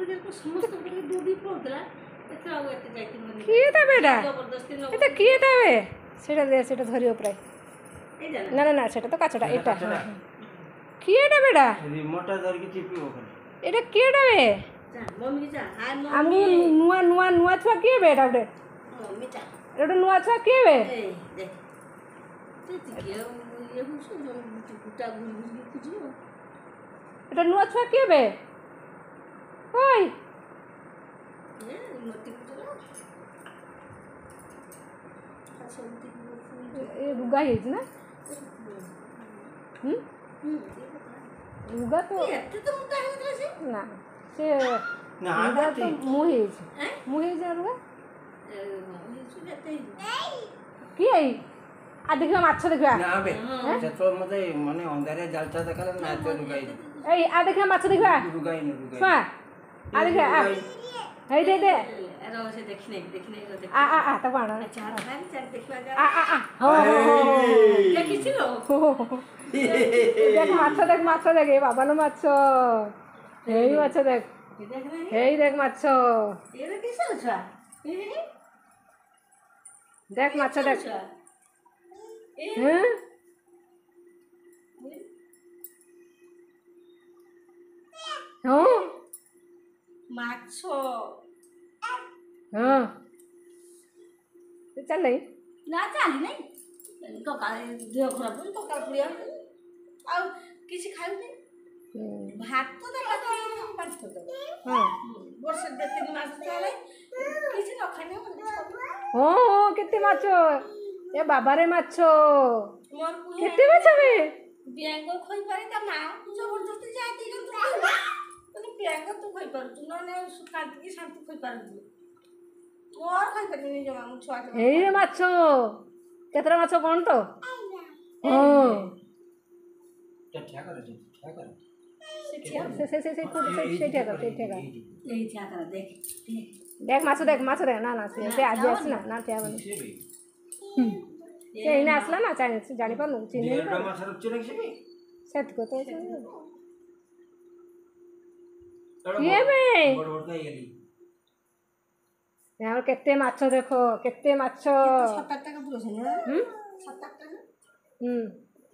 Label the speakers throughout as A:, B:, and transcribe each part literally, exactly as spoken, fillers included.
A: किए था बेटा एटा किए था बे सेटा दे सेटा धरियो प्राय ना ना ना सेटा तो काचटा एटा किएटा बेटा
B: रिमोटा धर के टिपियो खाली
A: एटा किएटा बे
C: मम्मी जा हाय
A: हम
C: मम्मी
A: नुआ नुआ नुआ छुआ किए बेटा बे
C: मम्मी जा
A: एटा नुआ छुआ किए बे
C: ए देख तू तिके ये हुसु जो गुटा गुल कुजियो
A: एटा नुआ छुआ किए बे ओय
C: ये मोती कुजला
A: ए गुगा है ना हम गुगा तो
C: एते तो मोटा है से
A: ना से ना गुगा तो मुह है हैं मुह है जरूर
C: ए मुह सुनते
A: की है आ देखियो माछ देखियो
B: ना बे जतो मते माने अंधारे जालता देखला ना तो रुगाई
A: ए आ देखियो माछ देखियो
B: रुगाई न रुगाई
A: छुआ आ देखियो आ हे दे दे
C: रो से देखने देखने को देख
A: आ आ आ तो बाण
C: चार भाई चार देखवा जा
A: आ आ आ हो
C: क्या किसी लो
A: देख माछ देख माछ देख ए बाबा नो माछ हेई माछ देख
C: देख रहे
A: हेई देख माछ
C: ये किसे छुआ
A: देख माछ देख
C: ए
A: हैं हो
C: माछो
A: हां चल नहीं
C: ना चाली नहीं तो का देह खराब तो का पुड़िया आ किसी खाऊ नहीं भात तो देला तो पांच तो
A: हां
C: वर्ष दे तीन मास चले किसी न खाने
A: हो हो कितने माछ ए बाबा रे माछ
C: मोर पुहे
A: कितने माछ बे
C: बियांगो खोई पारे ता मां तू जबरदस्ती जाती कि तू तने बियांगो तू खोई पार तू न सुखांत की शांति खोई पार तू और खोई पार नहीं जमा मु छुआ
A: ए रे माछ केतरा माछ कोन तो हां
B: क्या कर क्या कर
A: से से से से कोड से से क्या कर से क्या कर
C: नहीं क्या कर देख देख
A: देख माछ देख माछ रे ना ना से आज आस ना ना क्या बने से इना आसला ना जानि जानि पानु चिन्ह
B: डेढ़ मास रुचि रखि बे
A: सेट को तो ये बे
B: बड़ बड़ का येली
A: यार केते माछ देखो केते माछ
C: सात आठ टका पुरो छै ना
A: हम
C: सात आठ टका
A: हम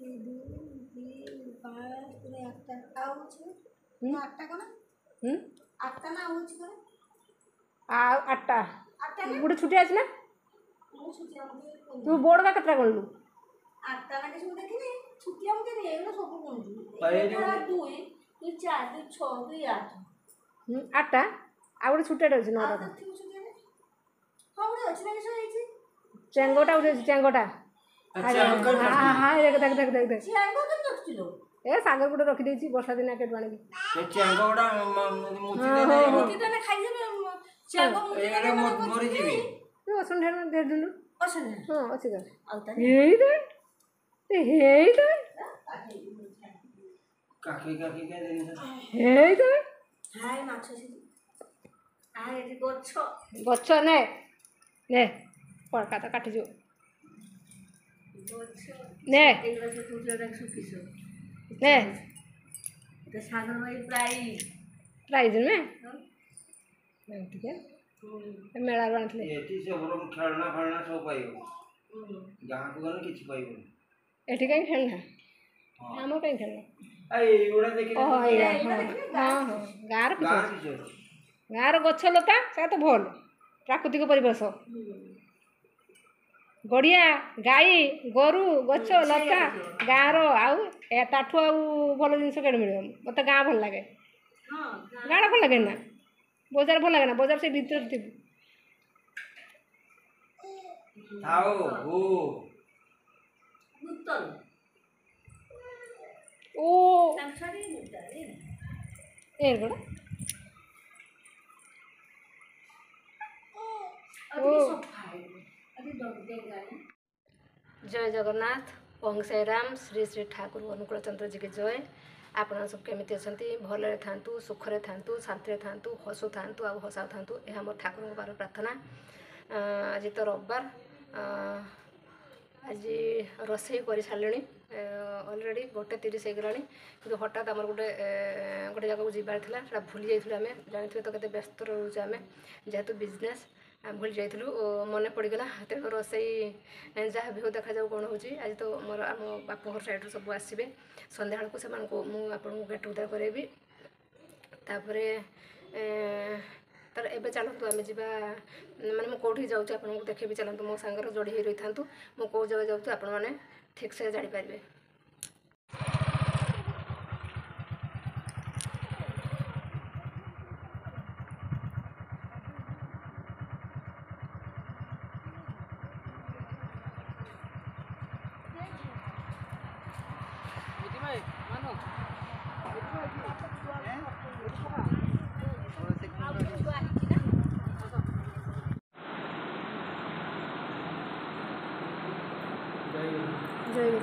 C: पाँच पूरे आठ टका आउ छै आठ टका ना
A: हम
C: आठ टका ना आउ छै
A: आ आठटा
C: आठटा ना
A: गुड छुटी आछ ना
C: मु छुटिया मते
A: तू बोर्ड का कतरा करलु
C: आठ टका के सुन देखि छुटिया मते रे एगो सब कोन
B: पाए
C: दुई दुई चार दुई छ दुई आठ
A: हम आठटा आ गुड छुटी रहछ नौ टका
C: हाउडे अछि ना किछो हेछि
A: चेंगोटा उठे चेंगोटा
B: अच्छा अंकल
A: हां हां देख देख देख देख देख
C: चेंगो के रखिलो
A: ए सागर गुड रखि देछि वर्षा दिन केट बाणी
B: ये चेंगोडा मुची दे दे
C: मुती तने खाइ जेबे चेंगो मुती
B: एरे मरि जीबी
A: तू असन ढेर ढेर दिनु
C: असन
A: हां अछि दे
C: आउ त
A: हेई दे ए हेई दे
B: काकी काकी के देनी
A: हेई दे
C: हाय माछ छि आ एठी गछ
A: गछ ने ने पड़का तो काटि जो
C: गछ
A: ने
C: एगरा से तुजो देख सुकिसो
A: ने
C: ते सागर भाई प्राई
A: प्राइज में हां ठीक है मेला बांधले
B: एठी से बरम खेलना खेलना सब पाइबो गां को गन किछ पाइबो
A: एठी कहीं खेलना हम कहीं खेलना
B: ए उडा देखि
A: ओ हां हां गार
B: गां
A: पिछ
B: किछ
A: गार गछ लता से तो भल प्राकृतिक परिवेश गड़िया गाई गोरु गछ लता गाँर आउ ए ताठू आउ भल जिन के मिल मत गाँ भल लगे गाँ भल लगे ना बजार भल लगे ना बजार से भीतर थी
B: आओ ओ
C: मुत्तल
A: ओ
C: संसारी मुत्तल
A: ए बड़ा
C: अभी सफा है अभी दो देगा
A: जय जगन्नाथ ओम साई राम श्री श्री ठाकुर अनुकूल चंद्र जी के जय आप सब केमी अच्छा भले था सुखरे था शांति था हसु था आ हसा था यह मोर ठाकुर बार प्रार्थना आज तो रविवार आज रोषे कर सारे अलरेडी गोटे तीस होगला कि हठात आम गोटे गोटे जगह जीवार था से भूली जाइए आम जानते तो केते व्यस्त रोचे आम जेहेतु बिजनेस भूली जाइलु मन पड़गला तेणु रोसई जहाँ भी हो देखा जाऊ कौन होची आज तो मोर आम बाप घर साइड सब आसबे संध्या बेलू से मुझे गेट टुगेदर करेबी तापरे तर एबे चलतु आम जा माने मु कौटी जाऊँ आपको देखेबी चलतु मो सांगर जोड़ी ही रही था मु कौ जगह जाऊँ आपण मैंने ठीक से जापारे। जय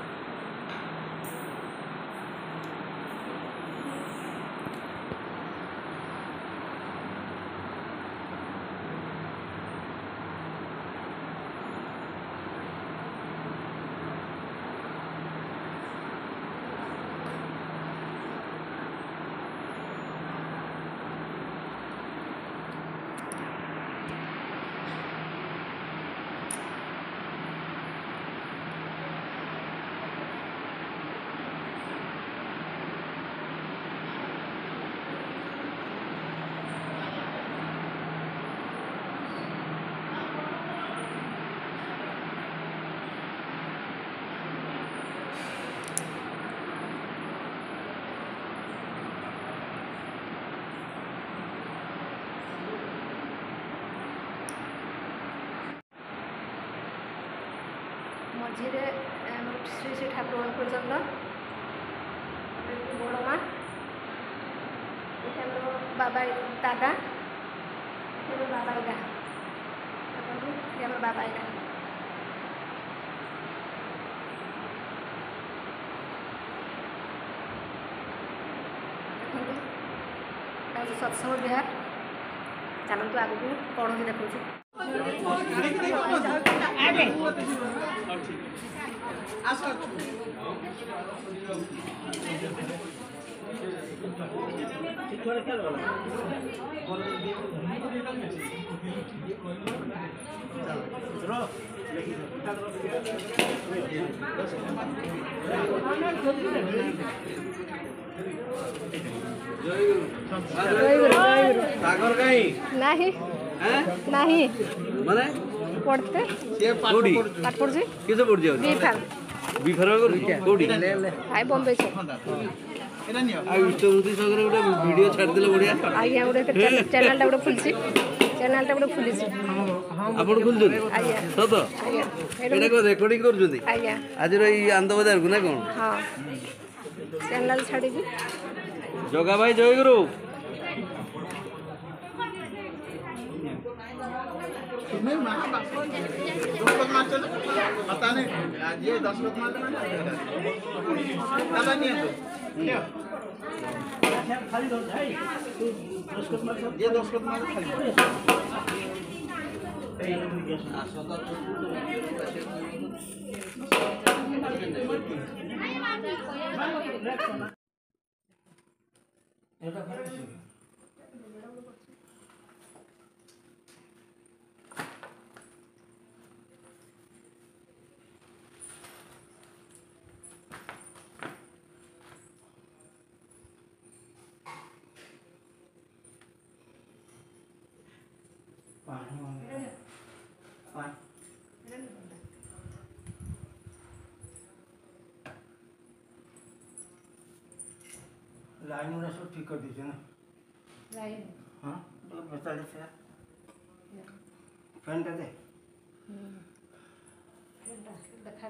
A: मझे श्री श्री ठाकुर अनुकूल चंद्र बड़ माँ ये बाबा दादा ये बाबा इला ये बाबा इला देखो सत्संग बिहार चलतु आगे कौन भी देखा
B: सागर कहीं
A: नहीं नहीं
B: माने
A: पढ़ते
B: से कोडी
A: पाठ पढ़ जे
B: किसे पढ़ जाउ
A: बीफार
B: बीफार कर कोडी
A: आई बॉम्बे से
B: आ इष्टमूर्ति सागर गोटे वीडियो छाड़ देले बढ़िया
A: आज्ञा गोटे चैनल टा गोटे खुलसी चैनल टा गोटे खुलिसी
B: आपण खुल जदी
A: आज्ञा
B: सत
A: आज्ञा
B: एटा को रिकॉर्डिंग कर जदी
A: आज्ञा
B: आज रो ई आंद बाजार को ना कोन
A: हां चैनल छाड़ी भी
B: जोगा भाई जय गुरु
D: नहीं मां बाप दस पद मार चले पता नहीं ये दस पद मार दादा नहीं है खाली दो भाई दस पद मार ये दस पद मार खाली लाइन में सब ठीक कर दीजिए ना
A: लाइन
D: हाँ तो बता दीजिए फैन दे
A: देखा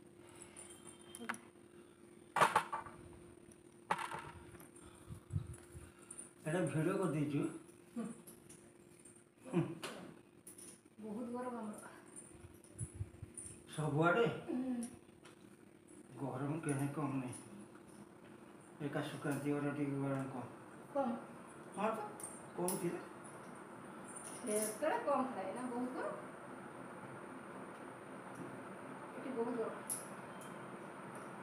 D: एटा वीडियो कर दीजिए
A: बहुत गरम हम
D: सबुआड़े गरम कहीं कम नहीं एका सुकांति और टी गरम कम
A: कम
D: हाँ तो कम थी
A: ସେତେବେଳେ କମ୍ ଖାଏ ନା ବହୁତ ଗରମ ଏଠି ବହୁତ ଗରମ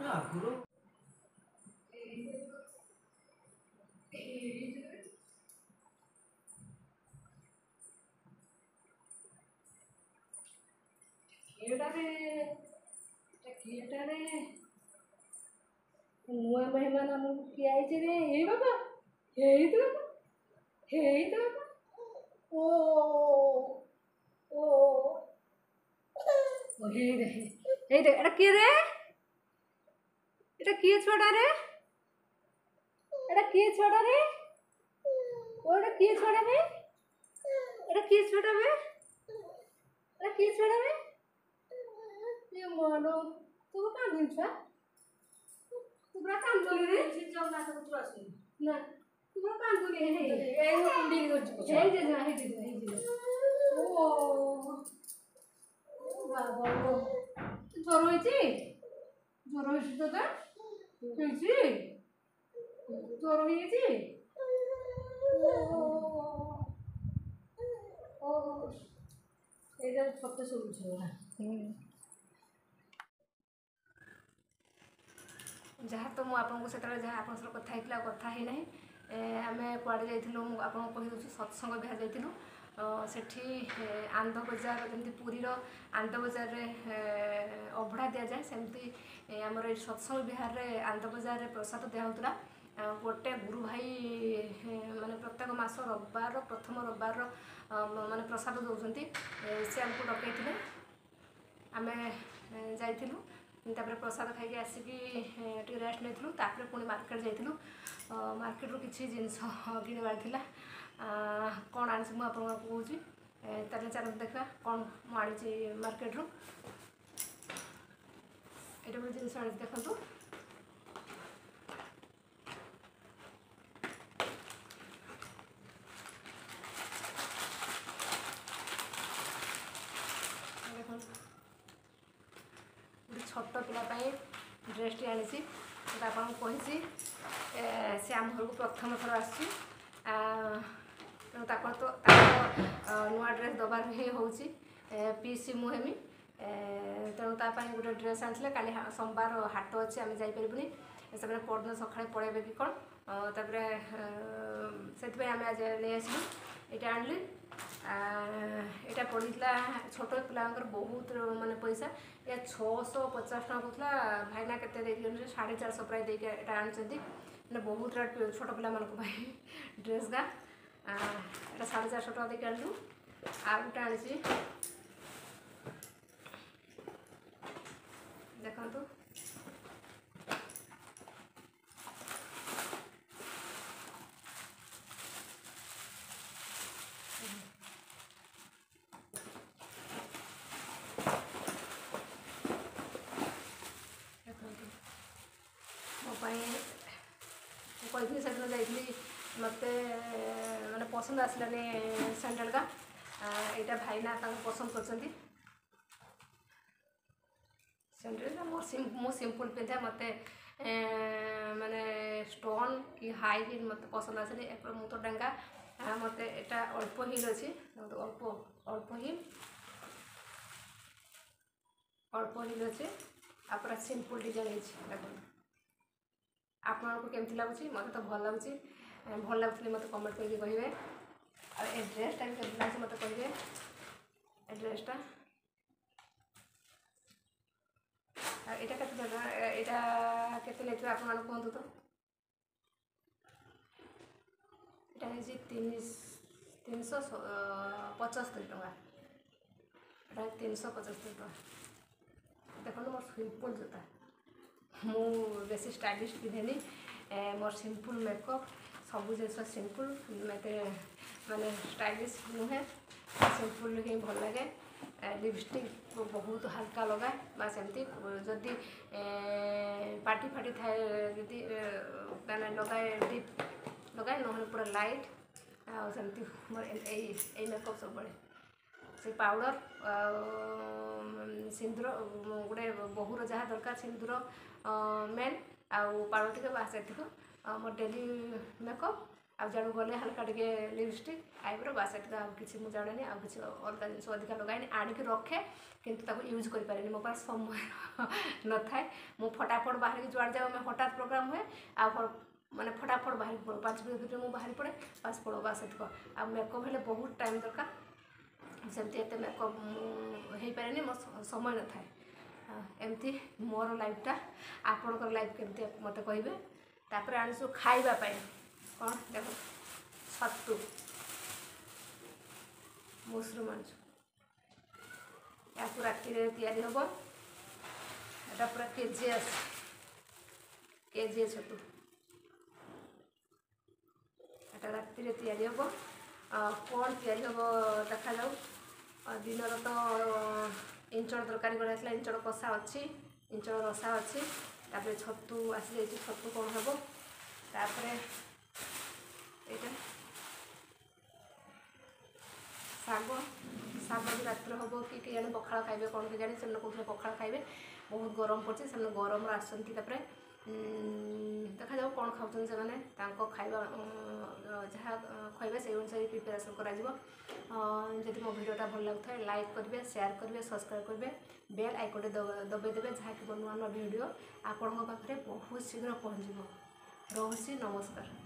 A: କିଏଟାରେ କିଏଟାରେ ନୂଆ ମେହମାନ ଆମକୁ କିଏ ଆଇଛି ରେ? ଏଇ ବାବା ହେଇ ତ ବାବା ହେଇ ତ ବାବା ଓ ଓ ହେଇ ରେ ହେଇ ରେ ଏଟା କିଏ ରେ? এটা কি ছোড়া রে? এটা কি ছোড়া রে? ওটা কি ছোড়া রে? এটা কি ছোড়া রে? এটা কি ছোড়া রে? এ মনো তু কাঁদিন ছুয়া তু পুরা কান্দলি রে
C: ଜଗନ୍ନାଥ କତିରୁ ଆସିନି
A: না তু পুরা কান্দলি হে
C: ଏଇ କୁଣ୍ଡିକି କରୁଛି ପଛେ
A: এই যে যা হে যে হে যে ও বাবা ও জ্বর হয়েছে জ্বর হয়েছে তো তা হয়েছে জ্বর হয়েছে ও
C: ଏଇଟା ସତେ ଶୋଉଛୁ ନା
A: ଯାହା ତ ମୁଁ ଆପଣଙ୍କୁ ସେତେବେଳେ ଯାହା ଆପଣଙ୍କ ସହ କଥା ହେଇଥିଲା ଆଉ କଥା ହେଇନାହିଁ ଆମେ କୁଆଡ଼େ ଯାଇଥିଲୁ ମୁଁ ଆପଣଙ୍କୁ କହିଦେଉଛି ସତସଙ୍ଗ ବିହାର ଯାଇଥିଲୁ ସେଠି ଆନନ୍ଦ ବଜାର ଯେମିତି ପୁରୀର ଆନନ୍ଦ ବଜାରରେ ଅଭଡ଼ା ଦିଆଯାଏ ସେମିତି ଆମର ଏଇ ସତସଙ୍ଗ ବିହାରରେ ଆନନ୍ଦ ବଜାରରେ ପ୍ରସାଦ ଦିଆହେଉଥିଲା ଗୋଟେ ଗୁରୁ ଭାଇ ମାନେ ପ୍ରତ୍ୟେକ ମାସ ରବିବାର ପ୍ରଥମ ରବିବାରର ମାନେ ପ୍ରସାଦ ଦେଉଛନ୍ତି ସେ ଆମକୁ ଡକେଇଥିଲେ ଆମେ ଯାଇଥିଲୁ ତାପରେ ପ୍ରସାଦ ଖାଇକି ଆସିକି ଟିକେ ରେଷ୍ଟ ନେଇଥିଲୁ ତାପରେ ପୁଣି ମାର୍କେଟ ଯାଇଥିଲୁ ମାର୍କେଟରୁ କିଛି ଜିନିଷ କିଣିବାର ଥିଲା କ'ଣ ଆଣିଛି ମୁଁ ଆପଣଙ୍କୁ କହୁଛି ତାହେଲେ ଚାଲନ୍ତୁ ଦେଖିବା କ'ଣ ମୁଁ ଆଣିଛି ମାର୍କେଟରୁ ଏଇଟା ଗୋଟେ ଜିନିଷ ଆଣିଛି ଦେଖନ୍ତୁ ଛୋଟ ପିଲା ପାଇଁ ଡ୍ରେସ୍ଟି ଆଣିଛି ସେଇଟା ଆପଣଙ୍କୁ କହିଛି ସେ ଆମ ଘରକୁ ପ୍ରଥମ ଥର ଆସିଛି ତେଣୁ ତାକୁ ତ ତାଙ୍କ ନୂଆ ଡ୍ରେସ୍ ଦେବାର ହିଁ ହେଉଛି ପିସି ମୁଁ ହେମି ତେଣୁ ତା ପାଇଁ ଗୋଟେ ଡ୍ରେସ୍ ଆଣିଥିଲେ କାଲି ସୋମବାର ହାଟ ଅଛି ଆମେ ଯାଇପାରିବୁନି ସେମାନେ ପରଦିନ ସକାଳେ ପଳେଇବେ କି କ'ଣ ତାପରେ ସେଥିପାଇଁ ଆମେ ଆଜି ନେଇ ଆସିଲୁ ଏଇଟା ଆଣିଲି ଏଇଟା ପଡ଼ିଥିଲା ଛୋଟ ପିଲାଙ୍କର ବହୁତ ମାନେ ପଇସା ଏ ଛଅଶହ ପଚାଶ ଟଙ୍କା କହୁଥିଲା ଭାଇନା କେତେ ଦେଇଛନ୍ତି ସାଢ଼େ ଚାରିଶହ ପ୍ରାୟ ଦେଇକି ଏଇଟା ଆଣିଛନ୍ତି ମାନେ ବହୁତ ରେଟ୍ ଛୋଟ ପିଲାମାନଙ୍କ ପାଇଁ ଡ୍ରେସ୍ ଗା ଏଇଟା ସାଢ଼େ ଚାରିଶହ ଟଙ୍କା ଦେଇକି ଆଣିଲୁ ଆଉ ଗୋଟେ ଆଣିଛି ଦେଖନ୍ତୁ କହିଥିଲି ସେଦିନ ଯାଇଥିଲି ମୋତେ ମାନେ ପସନ୍ଦ ଆସିଲାନି ସ୍ୟାଣ୍ଡେଲ୍ଟା ଏଇଟା ଭାଇନା ତାଙ୍କୁ ପସନ୍ଦ କରିଛନ୍ତି ସ୍ୟାଣ୍ଡେଲ୍ଟା ମୋ ମୁଁ ସିମ୍ପଲ୍ ପିନ୍ଧେ ମୋତେ ମାନେ ଷ୍ଟୋନ୍ କି ହାଇ ହିଲ୍ ମୋତେ ପସନ୍ଦ ଆସେନି ଏପଟେ ମୁଁ ତ ଡେଙ୍ଗା ମୋତେ ଏଇଟା ଅଳ୍ପ ହିଲ୍ ଅଛି ଅଳ୍ପ ଅଳ୍ପ ହିଲ୍ ଅଳ୍ପ ହିଲ୍ ଅଛି ଆଉ ପୁରା ସିମ୍ପଲ୍ ଡିଜାଇନ୍ ହେଇଛି ଦେଖନ୍ତୁ ଆପଣଙ୍କୁ କେମିତି ଲାଗୁଛି ମୋତେ ତ ଭଲ ଲାଗୁଛି ଭଲ ଲାଗୁଥିଲେ ମୋତେ କମେଣ୍ଟ କରିକି କହିବେ ଆଉ ଏ ଡ୍ରେସ୍ଟା ବି କେମିତି ଲାଗୁଛି ମୋତେ କହିବେ ଏ ଡ୍ରେସ୍ଟା ଆଉ ଏଇଟା କେତେ ଟଙ୍କା ଏଇଟା କେତେ ନେଇଥିବେ ଆପଣମାନେ କୁହନ୍ତୁ ତ ଏଇଟା ହେଇଛି ତିନିଶ ତିନିଶହ ପଞ୍ଚସ୍ତରୀ ଟଙ୍କା ଏଇଟା ତିନିଶହ ପଞ୍ଚସ୍ତରୀ ଟଙ୍କା ଦେଖନ୍ତୁ ମୋର ସିମ୍ପଲ୍ ଜୋତା ମୁଁ ବେଶୀ ଷ୍ଟାଇଲିଶ ପିନ୍ଧେନି ମୋର ସିମ୍ପଲ୍ ମେକଅପ୍ ସବୁ ଜିନିଷ ସିମ୍ପଲ୍ ମୋତେ ମାନେ ଷ୍ଟାଇଲିଶ ନୁହେଁ ସିମ୍ପଲ୍ ହିଁ ଭଲ ଲାଗେ लिपस्टिक बहुत हल्का लगाए बास एमती जदि पार्टी फाटी थाए जदि मैंने लगाए डिप लगाए ना पूरा लाइट आमती मेकअप सब बड़े से पाउडर सिंदूर गोटे बहुर जहाँ दरकार सिंदूर मेन आउ पाउडर टे बास एतिक मोर डेली मेकअप ଆଉ ଜଣେ ଗଲେ ହାଲକା ଟିକେ ଲିପଷ୍ଟିକ୍ ଆଇବ୍ରୋ ବାସ୍ ଏତିକି ଆଉ କିଛି ମୁଁ ଜାଣେନି ଆଉ କିଛି ଅଲଗା ଜିନିଷ ଅଧିକା ଲଗାଏନି ଆଣିକି ରଖେ କିନ୍ତୁ ତାକୁ ୟୁଜ୍ କରିପାରେନି ମୋ ପାଖରେ ସମୟ ନଥାଏ ମୁଁ ଫଟାଫଟ ବାହାରିକି ଯୁଆଡ଼େ ଯାଉ ଆମେ ହଠାତ୍ ପ୍ରୋଗ୍ରାମ୍ ହୁଏ ଆଉ ମାନେ ଫଟାଫଟ ବାହାରି ପଡ଼ୁ ପାଞ୍ଚ ମିନିଟ୍ ଭିତରେ ମୁଁ ବାହାରି ପଡ଼େ ବାସ୍ ପଡ଼ୁ ବାସ୍ ଏତିକ ଆଉ ମେକଅପ୍ ହେଲେ ବହୁତ ଟାଇମ୍ ଦରକାର ସେମିତି ଏତେ ମେକଅପ୍ ହେଇପାରେନି ମୋ ସମୟ ନଥାଏ ଏମିତି ମୋର ଲାଇଫ୍ଟା ଆପଣଙ୍କର ଲାଇଫ୍ କେମିତି ମୋତେ କହିବେ ତାପରେ ଆଣିଛୁ ଖାଇବା ପାଇଁ କ'ଣ ଦେଖ ଛତୁ ମସରୁମ୍ ଆଣିଛୁ ୟାକୁ ରାତିରେ ତିଆରି ହେବ ଏଇଟା ପୁରା କେଜି ଆସ କେଜିଏ ଛତୁ ଏଇଟା ରାତିରେ ତିଆରି ହେବ କ'ଣ ତିଆରି ହେବ ଦେଖାଯାଉ ଦିନର ତ ଇଞ୍ଚଡ଼ ତରକାରୀ କରାଯାଇଥିଲା ଇଞ୍ଚଡ଼ କଷା ଅଛି ଇଞ୍ଚଡ଼ ରସା ଅଛି ତାପରେ ଛତୁ ଆସିଯାଇଛି ଛତୁ କ'ଣ ହେବ ତାପରେ ଏଇଟା ଶାଗ ଶାଗ ବି ରାତିରେ ହେବ କି କି ଜାଣି ପଖାଳ ଖାଇବେ କ'ଣ କି ଜାଣି ସେମାନେ କହୁଥିଲେ ପଖାଳ ଖାଇବେ ବହୁତ ଗରମ ପଡ଼ୁଛି ସେମାନେ ଗରମରୁ ଆସୁଛନ୍ତି ତାପରେ ଦେଖାଯାଉ କ'ଣ ଖାଉଛନ୍ତି ସେମାନେ ତାଙ୍କ ଖାଇବା ଯାହା ଖାଇବେ ସେଇ ଅନୁସାରେ ପ୍ରିପାରେସନ୍ କରାଯିବ ଯଦି ମୋ ଭିଡ଼ିଓଟା ଭଲ ଲାଗୁଥାଏ ଲାଇକ୍ କରିବେ ସେୟାର କରିବେ ସବସ୍କ୍ରାଇବ୍ କରିବେ ବେଲ୍ ଆଇକନ୍ଟେ ଦବାଇ ଦେବେ ଯାହାକି ମୋ ନୂଆ ନୂଆ ଭିଡ଼ିଓ ଆପଣଙ୍କ ପାଖରେ ବହୁତ ଶୀଘ୍ର ପହଞ୍ଚିବ ରହୁଛି ନମସ୍କାର।